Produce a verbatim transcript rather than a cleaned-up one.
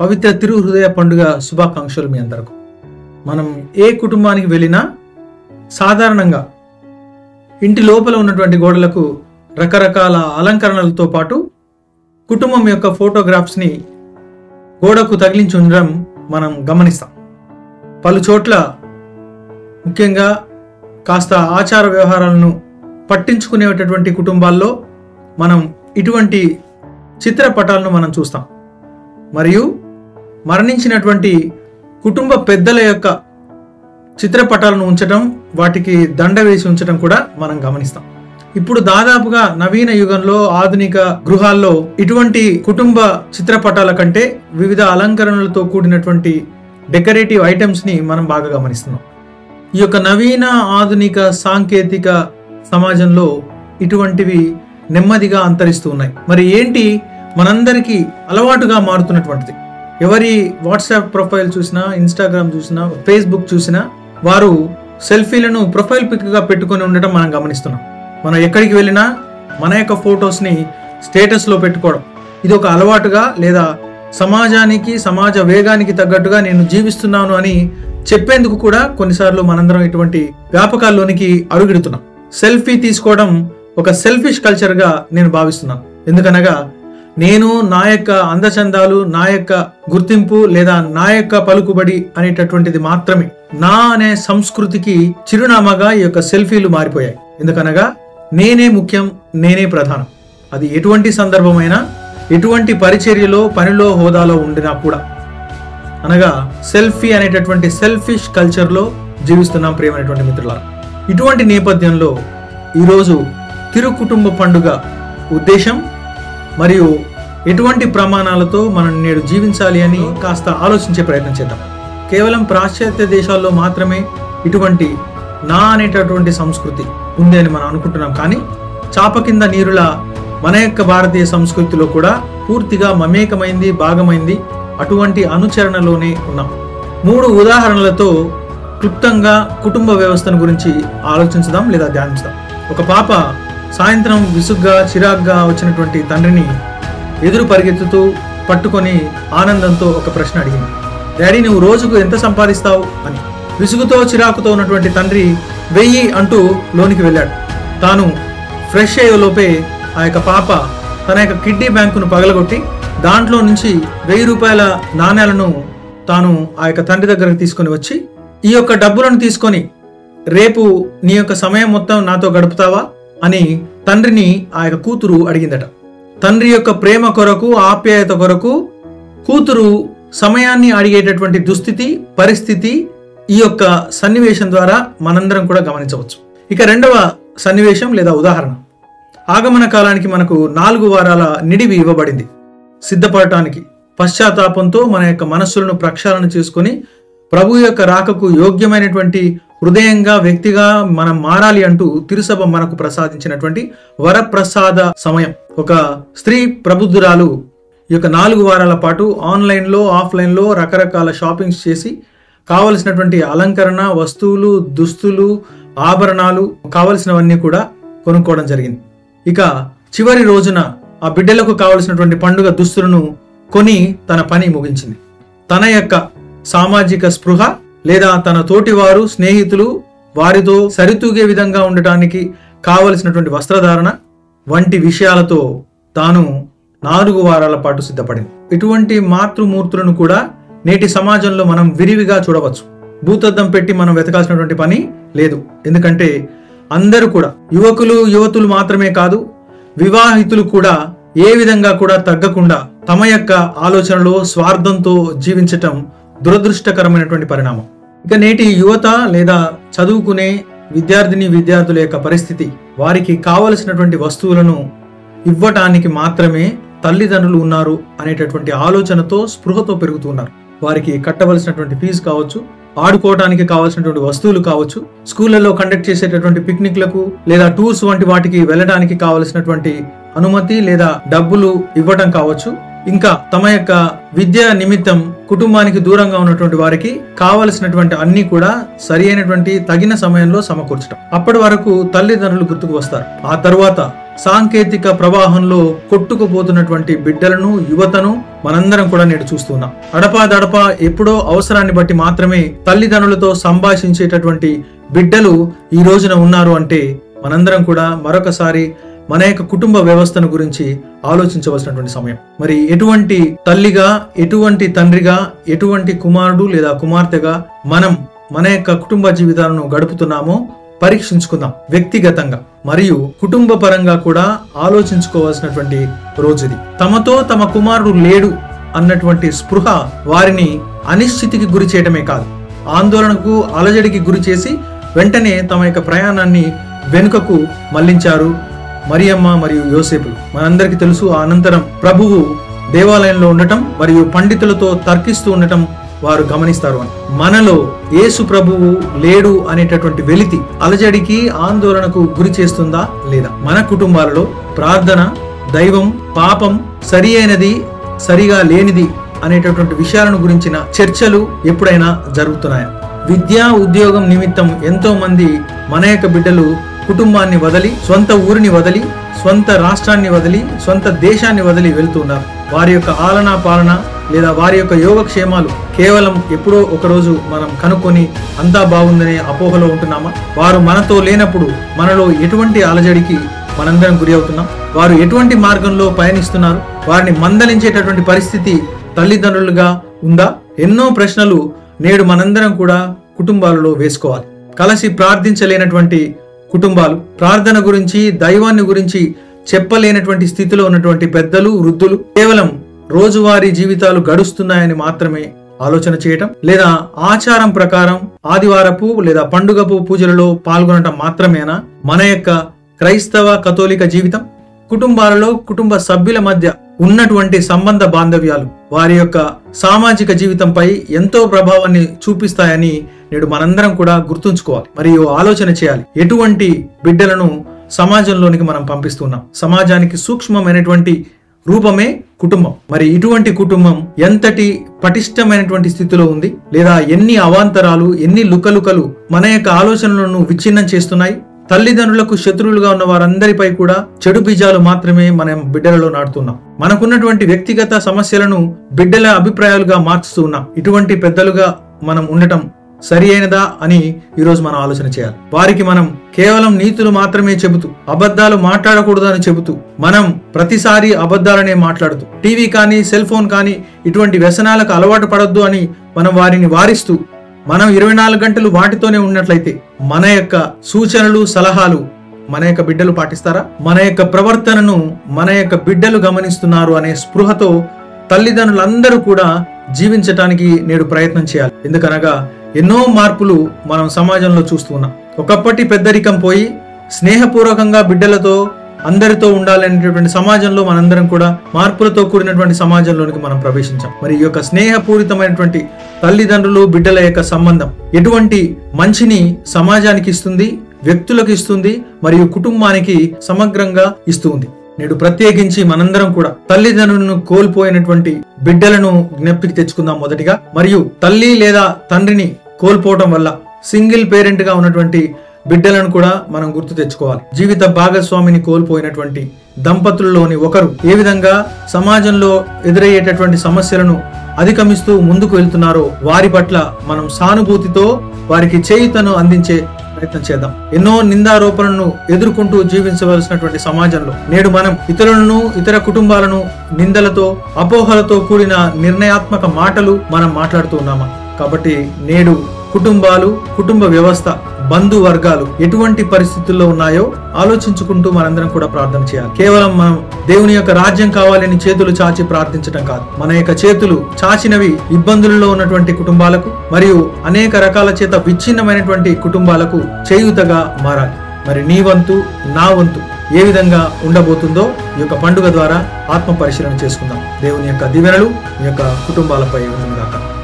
పవిత్ర తిరుహృదయ పండుగ శుభాకాంక్షలు మీ అందరకు. మనం ఏ కుటుంబానికి వెళ్ళినా సాధారణంగా ఇంటి లోపల ఉన్నటువంటి గోడలకు రకరకాల అలంకరణలతో పాటు కుటుంబం యొక్క ఫోటోగ్రాఫ్స్ని గోడకు తగిలించి ఉండడం మనం గమనిస్తాం. పలు చోట్ల ముఖ్యంగా కాస్త ఆచార వ్యవహారాలను పట్టించుకునేటటువంటి కుటుంబాల్లో మనం ఇటువంటి చిత్రపటాలను మనం చూస్తాం. మరియు మరణించినటువంటి కుటుంబ పెద్దల యొక్క చిత్రపటాలను ఉంచడం, వాటికి దండ వేసి ఉంచడం కూడా మనం గమనిస్తాం. ఇప్పుడు దాదాపుగా నవీన యుగంలో ఆధునిక గృహాల్లో ఇటువంటి కుటుంబ చిత్రపటాల కంటే వివిధ అలంకరణలతో కూడినటువంటి డెకరేటివ్ ఐటమ్స్ని మనం బాగా గమనిస్తున్నాం. ఈ యొక్క నవీన ఆధునిక సాంకేతిక సమాజంలో ఇటువంటివి నెమ్మదిగా అంతరిస్తూ ఉన్నాయి. మరి ఏంటి మనందరికీ అలవాటుగా మారుతున్నటువంటిది? ఎవరి వాట్సాప్ ప్రొఫైల్ చూసినా, ఇన్స్టాగ్రామ్ చూసినా, ఫేస్బుక్ చూసినా వారు సెల్ఫీలను ప్రొఫైల్ పిక్గా పెట్టుకొని ఉండటం మనం గమనిస్తున్నాం. మనం ఎక్కడికి వెళ్ళినా మన యొక్క ఫొటోస్ని స్టేటస్లో పెట్టుకోవడం ఇది ఒక అలవాటుగా, లేదా సమాజానికి సమాజ వేగానికి తగ్గట్టుగా నేను జీవిస్తున్నాను అని చెప్పేందుకు కూడా కొన్నిసార్లు మనందరం ఇటువంటి వ్యాపకాల్లోనికి అడుగుడుతున్నాం. సెల్ఫీ తీసుకోవడం ఒక సెల్ఫిష్ కల్చర్గా నేను భావిస్తున్నాను. ఎందుకనగా నేను నా యొక్క అందచందాలు, నా యొక్క గుర్తింపు లేదా నా యొక్క పలుకుబడి అనేటటువంటిది మాత్రమే, నా అనే సంస్కృతికి చిరునామాగా ఈ యొక్క సెల్ఫీలు మారిపోయాయి. ఎందుకనగా నేనే ముఖ్యం, నేనే ప్రధానం. అది ఎటువంటి సందర్భమైనా, ఎటువంటి పరిచర్యలో, పనిలో, హోదాలో ఉండినా కూడా. అనగా సెల్ఫీ అనేటటువంటి సెల్ఫిష్ కల్చర్లో జీవిస్తున్నాం ప్రియమైనటువంటి మిత్రులారా. ఇటువంటి నేపథ్యంలో ఈరోజు తిరు కుటుంబ పండుగ ఉద్దేశం మరియు ఎటువంటి ప్రమాణాలతో మనం నేడు జీవించాలి అని కాస్త ఆలోచించే ప్రయత్నం చేద్దాం. కేవలం పాశ్చాత్య దేశాల్లో మాత్రమే ఇటువంటి నా అనేటటువంటి సంస్కృతి ఉంది అని మనం అనుకుంటున్నాం. కానీ చాప కింద నీరులా మన యొక్క భారతీయ సంస్కృతిలో కూడా పూర్తిగా మమేకమైంది, భాగమైంది. అటువంటి అనుచరణలోనే ఉన్నాం. మూడు ఉదాహరణలతో క్లుప్తంగా కుటుంబ వ్యవస్థను గురించి ఆలోచించుదాం లేదా ధ్యానించుదాం. ఒక పాప సాయంత్రం విసుగ్గా, చిరాగ్గా వచ్చినటువంటి తండ్రిని ఎదురు పరిగెత్తుతూ పట్టుకొని ఆనందంతో ఒక ప్రశ్న అడిగింది. డాడీ, నువ్వు రోజుకు ఎంత సంపాదిస్తావు అని. విసుగుతో, చిరాకుతో ఉన్నటువంటి తండ్రి వెయ్యి అంటూ లోనికి వెళ్ళాడు. తాను ఫ్రెష్ అయ్యేలోపే ఆ యొక్క పాప తన యొక్క కిడ్నీ బ్యాంకును పగలగొట్టి దాంట్లో నుంచి వెయ్యి రూపాయల నాణ్యాలను తాను ఆ యొక్క తండ్రి దగ్గరకు తీసుకొని వచ్చి, ఈ యొక్క డబ్బులను తీసుకొని రేపు నీ యొక్క సమయం మొత్తం నాతో గడుపుతావా అని తండ్రిని ఆ యొక్క కూతురు అడిగిందట. తండ్రి యొక్క ప్రేమ కొరకు, ఆప్యాయత కొరకు కూతురు సమయాన్ని అడిగేటటువంటి దుస్థితి, పరిస్థితి ఈ యొక్క సన్నివేశం ద్వారా మనందరం కూడా గమనించవచ్చు. ఇక రెండవ సన్నివేశం లేదా ఉదాహరణ, ఆగమన కాలానికి మనకు నాలుగు వారాల నిడివి ఇవ్వబడింది. సిద్ధపడటానికి పశ్చాత్తాపంతో మన యొక్క మనస్సులను ప్రక్షాళన చేసుకొని ప్రభు యొక్క రాకకు యోగ్యమైనటువంటి హృదయంగా, వ్యక్తిగా మనం మారాలి అంటూ తిరుసభ మనకు ప్రసాదించినటువంటి వరప్రసాద సమయం. ఒక స్త్రీ ప్రబుద్ధురాలు ఈ యొక్క నాలుగు వారాల పాటు ఆన్లైన్లో, ఆఫ్లైన్లో రకరకాల షాపింగ్స్ చేసి కావలసినటువంటి అలంకరణ వస్తువులు, దుస్తులు, ఆభరణాలు కావలసినవన్నీ కూడా కొనుక్కోవడం జరిగింది. ఇక చివరి రోజున ఆ బిడ్డలకు కావలసినటువంటి పండుగ దుస్తులను కొని తన పని ముగించింది. తన యొక్క సామాజిక స్పృహ లేదా తన తోటివారు, స్నేహితులు వారితో సరితూగే విధంగా ఉండటానికి కావలసినటువంటి వస్త్రధారణ వంటి విషయాలతో తాను నాలుగు వారాల పాటు సిద్ధపడింది. ఇటువంటి మాతృమూర్తులను కూడా నేటి సమాజంలో మనం విరివిగా చూడవచ్చు. భూతద్దం పెట్టి మనం వెతకాల్సినటువంటి పని లేదు. ఎందుకంటే అందరూ కూడా, యువకులు, యువతులు మాత్రమే కాదు, వివాహితులు కూడా ఏ విధంగా కూడా తగ్గకుండా తమ యొక్క ఆలోచనలో స్వార్థంతో జీవించటం దురదృష్టకరమైనటువంటి పరిణామం. ఇక నేటి యువత లేదా చదువుకునే విద్యార్థిని విద్యార్థుల యొక్క పరిస్థితి, వారికి కావలసినటువంటి వస్తువులను ఇవ్వటానికి మాత్రమే తల్లిదండ్రులు ఉన్నారు అనేటటువంటి ఆలోచనతో, స్పృహతో పెరుగుతున్నారు. వారికి కట్టవలసినటువంటి ఫీజు కావచ్చు, ఆడుకోవడానికి కావాల్సినటువంటి వస్తువులు కావచ్చు, స్కూళ్లలో కండక్ట్ చేసేటటువంటి పిక్నిక్లకు లేదా టూర్స్ వంటి వాటికి వెళ్ళడానికి కావలసినటువంటి అనుమతి లేదా డబ్బులు ఇవ్వటం కావచ్చు, ఇంకా తమ యొక్క విద్య నిమిత్తం కుటుంబానికి దూరంగా ఉన్నటువంటి వారికి కావలసినటువంటి అన్ని కూడా సరి అయినటువంటి తగిన సమయంలో సమకూర్చడం. అప్పటి వరకు తల్లిదండ్రులు గుర్తుకు వస్తారు. ఆ తరువాత సాంకేతిక ప్రవాహంలో కొట్టుకుపోతున్నటువంటి బిడ్డలను, యువతను మనందరం కూడా నేడు చూస్తున్నాం. అడపా దడపా ఎప్పుడో అవసరాన్ని బట్టి మాత్రమే తల్లిదండ్రులతో సంభాషించేటటువంటి బిడ్డలు ఈ రోజున ఉన్నారు అంటే మనందరం కూడా మరొకసారి మన యొక్క కుటుంబ వ్యవస్థను గురించి ఆలోచించవలసినటువంటి సమయం. మరి ఎటువంటి తల్లిగా, ఎటువంటి తండ్రిగా, ఎటువంటి కుమారుడు లేదా కుమార్తెగా మనం మన యొక్క కుటుంబ జీవితాలను గడుపుతున్నామో పరీక్షించుకుందాం. వ్యక్తిగతంగా మరియు కుటుంబ పరంగా కూడా ఆలోచించుకోవాల్సినటువంటి రోజుది. తమతో తమ కుమారుడు లేడు అన్నటువంటి స్పృహ వారిని అనిశ్చితికి గురి చేయడమే కాదు, ఆందోళనకు, అలజడికి గురి చేసి వెంటనే తమ యొక్క ప్రయాణాన్ని వెనుకకు మళ్లించారు మరియమ్మ మరియు యోసేపులు. మనందరికీ తెలుసు, ఆ అనంతరం ప్రభువు దేవాలయంలో ఉండటం మరియు పండితులతో తర్కిస్తూ ఉండటం వారు గమనిస్తారు అని. మనలో యేసు ప్రభువు లేడు అనేటటువంటి వెలితి అలజడికి, ఆందోళనకు గురి చేస్తుందా లేదా? మన కుటుంబాలలో ప్రార్థన, దైవం, పాపం, సరి అయినది, సరిగా లేనిది అనేటటువంటి విషయాలను గురించిన చర్చలు ఎప్పుడైనా జరుగుతున్నాయా? విద్యా, ఉద్యోగం నిమిత్తం ఎంతో మంది మన యొక్క బిడ్డలు కుటుంబాన్ని వదిలి, స్వంత ఊరిని వదిలి, స్వంత రాష్ట్రాన్ని వదిలి, స్వంత దేశాన్ని వదిలి వెళ్తున్నారు. వారి యొక్క ఆలనా పాలన లేదా వారి యొక్క యోగక్షేమాలు కేవలం ఎప్పుడో ఒకరోజు మనం కనుక్కొని అంతా బాగుందనే అపోహలో ఉంటున్నామా? వారు మనతో లేనప్పుడు మనలో ఎటువంటి అలజడికి మనందరం గురి అవుతున్నాం? వారు ఎటువంటి మార్గంలో పయనిస్తున్నారు? వారిని మందలించేటటువంటి పరిస్థితి తల్లిదండ్రులుగా ఉందా? ఎన్నో ప్రశ్నలు నేడు మనందరం కూడా కుటుంబాలలో వేసుకోవాలి. కలిసి ప్రార్థించలేనటువంటి కుటుంబాలు, ప్రార్థన గురించి, దైవాన్ని గురించి చెప్పలేనటువంటి స్థితిలో ఉన్నటువంటి పెద్దలు, వృద్ధులు కేవలం రోజువారీ జీవితాలు గడుస్తున్నాయని మాత్రమే ఆలోచన చేయటం, లేదా ఆచారం ప్రకారం ఆదివారపు లేదా పండుగపు పూజలలో పాల్గొనటం మాత్రమేనా మన యొక్క క్రైస్తవ కథోలిక జీవితం? కుటుంబాలలో కుటుంబ సభ్యుల మధ్య ఉన్నటువంటి సంబంధ బాంధవ్యాలు వారి యొక్క సామాజిక జీవితంపై ఎంతో ప్రభావాన్ని చూపిస్తాయని నేడు మనందరం కూడా గుర్తుంచుకోవాలి మరియు ఆలోచన చేయాలి. ఎటువంటి బిడ్డలను సమాజంలోనికి మనం పంపిస్తున్నాం? సమాజానికి సూక్ష్మమైనటువంటి రూపమే కుటుంబం. మరి ఇటువంటి కుటుంబం ఎంతటి పటిష్టమైనటువంటి స్థితిలో ఉంది, లేదా ఎన్ని అవాంతరాలు, ఎన్ని లుకలుకలు మన యొక్క ఆలోచనలను విచ్ఛిన్నం చేస్తున్నాయి? తల్లిదండ్రులకు శత్రువులుగా ఉన్న వారందరిపై కూడా చెడు బీజాలు మాత్రమే మనం బిడ్డలలో నాటుతున్నాం. మనకున్నటువంటి వ్యక్తిగత సమస్యలను బిడ్డల అభిప్రాయాలుగా మార్చుతూ ఉన్నాం. ఇటువంటి పెద్దలుగా మనం ఉండటం సరి అయినదా అని ఈరోజు మనం ఆలోచన చేయాలి. వారికి మనం కేవలం నీతులు మాత్రమే చెబుతూ, అబద్ధాలు మాట్లాడకూడదు అని చెబుతూ, మనం ప్రతిసారి అబద్ధాలనే మాట్లాడుతూ, టీవీ కానీ సెల్ ఫోన్ కానీ ఇటువంటి వ్యసనాలకు అలవాటు పడొద్దు అని మనం వారిని వారిస్తూ, మనం ఇరవై నాలుగు గంటలు వాటితోనే ఉన్నట్లయితే మన యొక్క సూచనలు, సలహాలు మన యొక్క బిడ్డలు పాటిస్తారా? మన యొక్క ప్రవర్తనను మన యొక్క బిడ్డలు గమనిస్తున్నారు అనే స్పృహతో తల్లిదండ్రులందరూ కూడా జీవించటానికి నేడు ప్రయత్నం చేయాలి. ఎందుకనగా ఎన్నో మార్పులు మనం సమాజంలో చూస్తున్నాం. ఒకప్పటి పెద్దరికం పోయి స్నేహపూర్వకంగా బిడ్డలతో అందరితో ఉండాలనేటువంటి సమాజంలో మనందరం కూడా మార్పులతో కూడినటువంటి సమాజంలోనికి మనం ప్రవేశించాం. మరి ఈ యొక్క స్నేహపూరితమైనటువంటి తల్లిదండ్రులు, బిడ్డల యొక్క సంబంధం ఎటువంటి మంచిని సమాజానికి ఇస్తుంది, వ్యక్తులకు ఇస్తుంది, మరియు కుటుంబానికి సమగ్రంగా ఇస్తుంది. నేడు ప్రత్యేకించి మనందరం కూడా తల్లిదండ్రులను కోల్పోయినటువంటి బిడ్డలను జ్ఞప్తికి తెచ్చుకుందాం మొదటిగా. మరియు తల్లి లేదా తండ్రిని కోల్పోవటం వల్ల సింగిల్ పేరెంట్ గా ఉన్నటువంటి బిడ్డలను కూడా మనం గుర్తు తెచ్చుకోవాలి. జీవిత భాగస్వామిని కోల్పోయినటువంటి దంపతుల్లోని ఒకరు ఏ విధంగా సమాజంలో ఎదురయ్యేటటువంటి సమస్యలను అధిగమిస్తూ ముందుకు వెళ్తున్నారో వారి పట్ల మనం సానుభూతితో వారికి చేయుతను అందించే ప్రయత్నం చేద్దాం. ఎన్నో నిందారోపణలను ఎదుర్కొంటూ జీవించవలసినటువంటి సమాజంలో నేడు మనం ఇతరులను, ఇతర కుటుంబాలను నిందలతో, అపోహలతో కూడిన నిర్ణయాత్మక మాటలు మనం మాట్లాడుతూ ఉన్నామా? కాబట్టి నేడు కుటుంబాలు, కుటుంబ వ్యవస్థ, బంధు వర్గాలు ఎటువంటి పరిస్థితుల్లో ఉన్నాయో ఆలోచించుకుంటూ మనందరం కూడా ప్రార్థన చేయాలి. కేవలం మనం దేవుని యొక్క రాజ్యం కావాలని చేతులు చాచి ప్రార్థించడం కాదు. మన యొక్క చేతులు చాచినవి ఇబ్బందులలో ఉన్నటువంటి కుటుంబాలకు మరియు అనేక రకాల చేత విచ్ఛిన్నమైనటువంటి కుటుంబాలకు చేయూతగా మారాలి. మరి నీ వంతు, నా వంతు ఏ విధంగా ఉండబోతుందో ఈ యొక్క పండుగ ద్వారా ఆత్మ పరిశీలన చేసుకుందాం. దేవుని యొక్క దీవెనలు మీ యొక్క కుటుంబాలపై ఉండుగాక.